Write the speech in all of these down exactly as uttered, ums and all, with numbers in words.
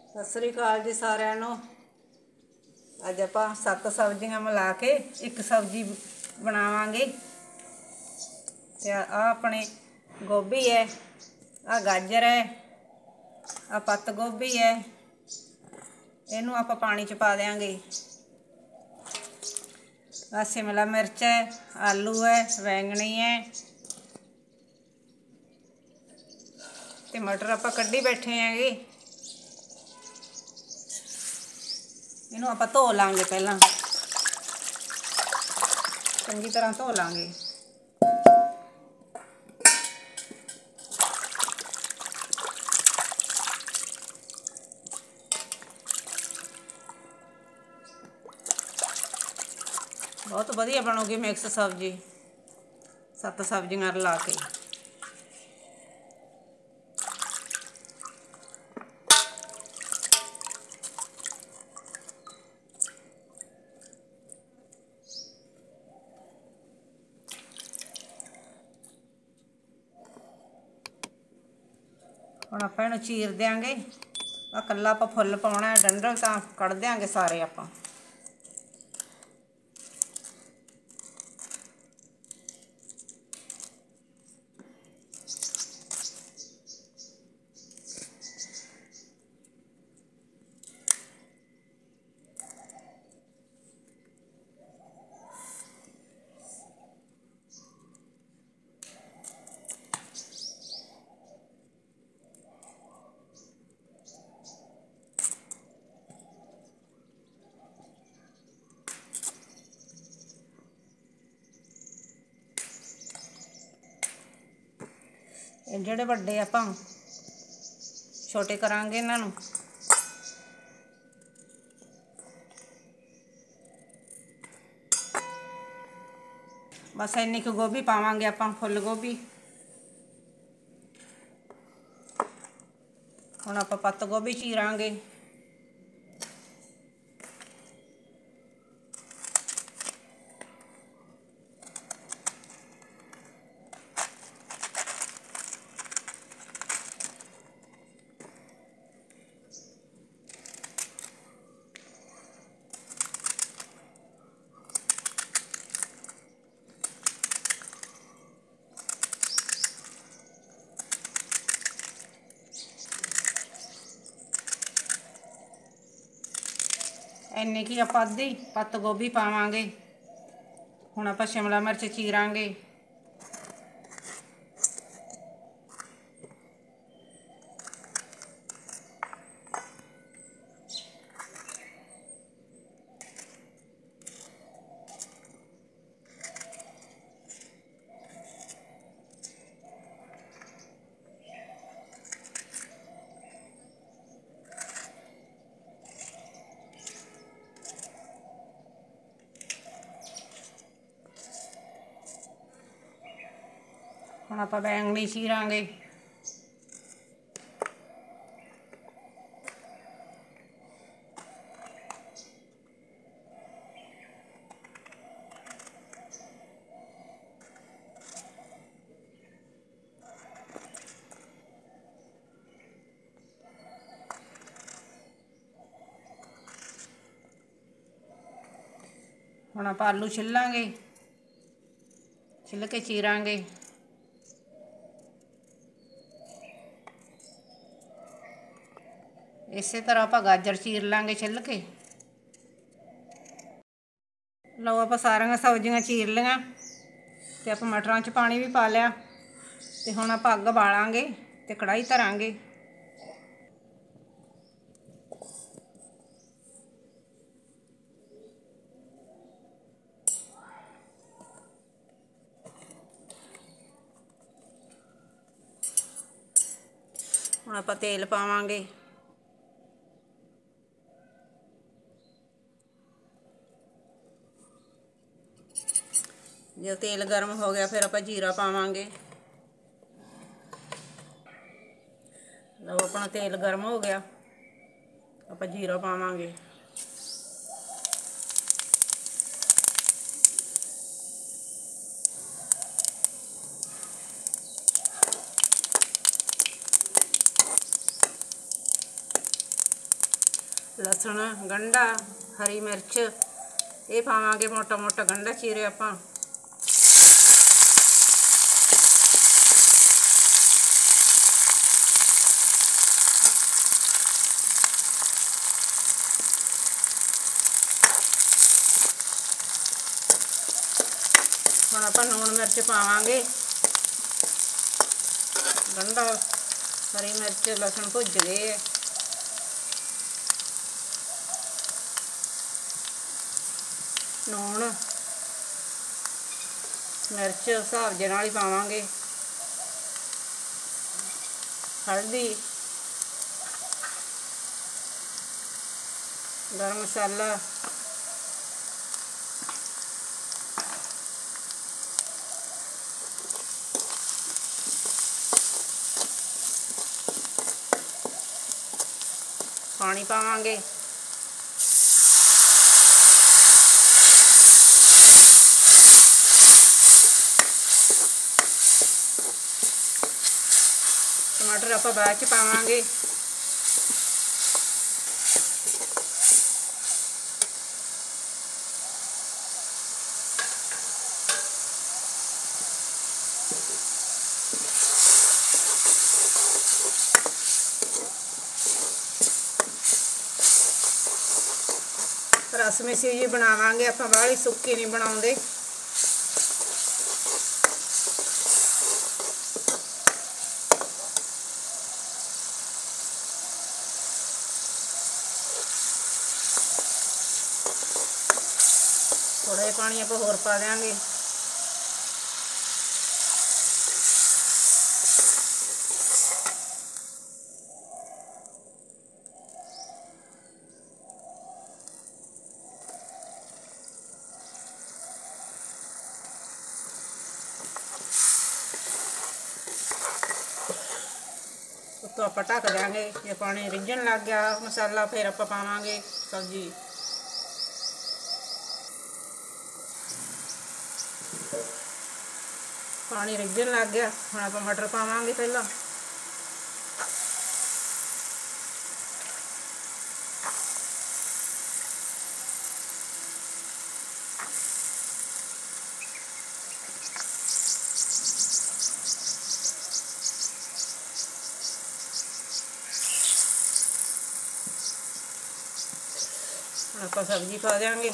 सत श्री अकाल जी सारिਆਂ ਨੂੰ। ਅੱਜ ਆਪਾਂ सत्त सब्जियां मिला के एक सब्जी बनावांगे। ते आ अपने गोभी है, आ गाजर है, आ पत्त गोभी है, इनू आप पानी च पा देंगे। आ शिमला मिर्च है, आलू है, बैंगनी है ते मटर आप कड्ढी बैठे हैं। इनू आप धो लांगे, पहला चंगी तरह धो लांगे। बहुत वधिया बनूगी मिक्स सब्जी सत्त सब्जियां रला के। ਹੁਣ ਆਪਾਂ ਇਹਨੂੰ ਚੀਰ ਦਿਆਂਗੇ। ਆ ਕੱਲਾ ਆਪਾਂ ਫੁੱਲ ਪਾਉਣਾ, ਡੰਡਲ ਤਾਂ ਕੱਢ ਦਿਆਂਗੇ ਸਾਰੇ ਆਪਾਂ। ਜਿਹੜੇ ਵੱਡੇ ਆਪਾਂ ਛੋਟੇ ਕਰਾਂਗੇ ਇਹਨਾਂ ਨੂੰ। बस इन्नी कुछ गोभी पावांगे आप, फुल गोभी। हुण आप पत्त गोभी चीरांगे। इन्नी की आप अद्धी पत्त गोभी पावांगे। हुण आप शिमला मिर्च चीरांगे। ਹੁਣ ਆਪਾਂ बैंगनी चीरांगे। ਹੁਣ ਆਪਾਂ आलू छिलांगे, छिल के चीरांगे। इसे तरह आप गाजर चीर लांगे छिल के। लो आप सारिया सब्जियां चीर लिया ते आप मटरां च पानी भी पा लिया। ते हुण आप अग बालांगे ते कढ़ाई धरांगे। हुण आप तेल पावांगे। जो तेल गर्म हो गया फिर आप जीरा पावांगे। लो अपना तेल गर्म हो गया, आप जीरा पावांगे। लसण गंढा हरी मिर्च ये पावांगे मोटा मोटा गंढा चीरे आपां। ਹੁਣ ਆਪਾਂ लूण मिर्च पावांगे। गंढा हरी मिर्च लसण भुज गए है। लूण मिर्च हिसाब जे नाल ही पावांगे। हल्दी गरम मसाला पानी पावांगे। टमाटर आप बाद च पावांगे। रस मिसी जी बनावांगे आप, बाहली सुक्की नहीं बनाउंदे। थोड़ा जिहा पानी आप होर पा देंगे। तो आप ढक देंगे। जो पानी रिझण लग गया मसाला फिर आप पावांगे सब्जी। पानी रिझण लग गया हुण आप मटर पावांगे। पहला आप सब्जी पा देंगे।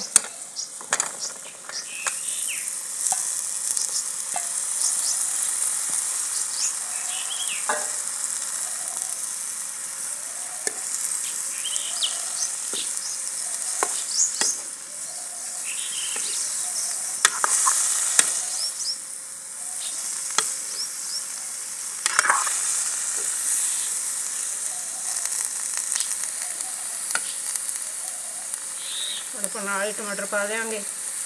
और नाल टमाटर पा देंगे।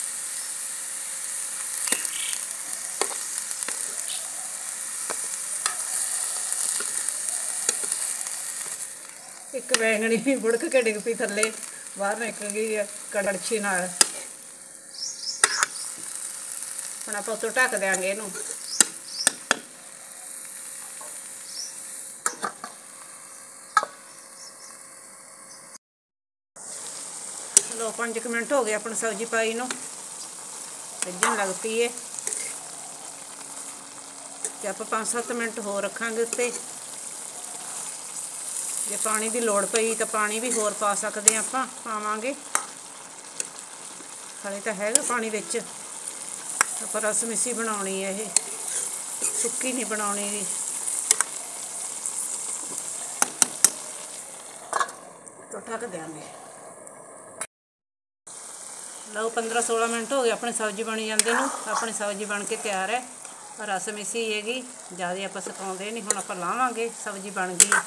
एक बैंगनी भी बुड़क के डिग पई थले बाहर निकल गई है कड़छी नाल। हुण आपां उत्तों ढक देंगे इहनूं। लो पाँच मिनट हो गए अपनी सब्जी पाई नूं रिझण लग पई है। ते आपां पाँच सत्त मिनट होर रखांगे उत्ते। जे पानी की लोड़ पई तो पानी भी होर पा सकते हैं। आपां पावांगे हाले तो हैगा पानी विच। आपां रस मिसी बनाउणी है, ये सुक्की नहीं बनाउणी गी। तो ढक देंगे। लो पंद्रह सोलह मिनट हो गए अपनी सब्जी बनी जाते नूं। अपनी सब्जी बन के तैयार है। रस मिसी हैगी ज़्यादा आप सुकाउंदे नहीं। हुण आपां लावांगे सब्जी बन गई।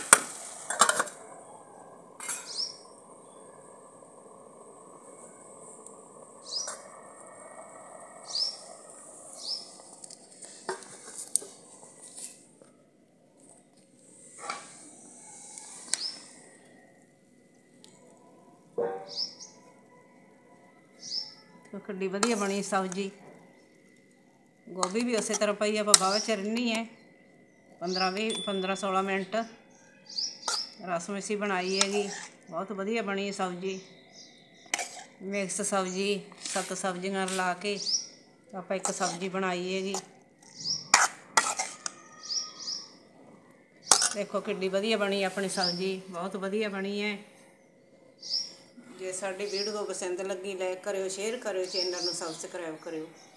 किड्डी वधिया बनी सब्जी। गोभी भी उस तरह पई आप बाहर चरनी है। पंद्रह भी पंद्रह सोलह मिनट रस मिसी बनाई हैगी। बहुत वधिया बनी सब्जी। मिक्स सब्जी सत्त सब्जियां रला के आपां एक सब्जी बनाई हैगी। देखो किड्डी वधिया बनी अपनी सब्जी, बहुत वधिया बनी है। जे साडी वीडियो पसंद लगी लाइक करियो, शेयर करियो, चैनल नूं सबसक्राइब करियो।